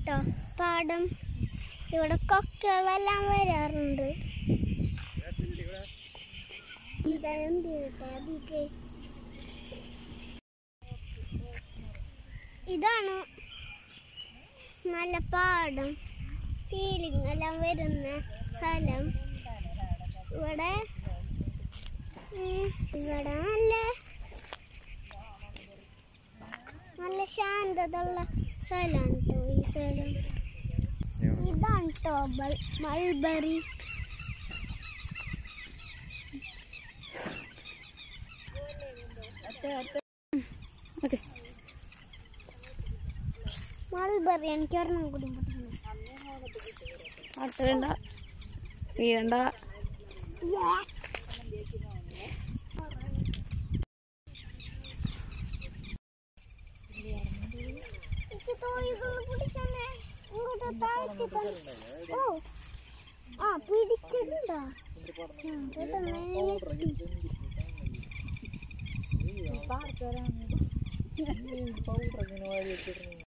ഇതാട്ടോ പാടം. ഇവിടെ കൊക്കുകളെല്ലാം വരാറുണ്ട്. ഇതാണ് നല്ല പാടം, ഫീലിംഗ് എല്ലാം വരുന്ന സ്ഥലം. ഇവിടെ നല്ല ശാന്തത ഉള്ള സ്ഥലമാണ് കേട്ടോ ഈ സ്ഥലം. ഇതാണ് കേട്ടോ മൾബറി. മൾബറി എനിക്ക് ഒരെണ്ണം കൂടി അടുത്തണ്ട വീഴണ്ട. പിടിച്ചിട്ടുണ്ടോ?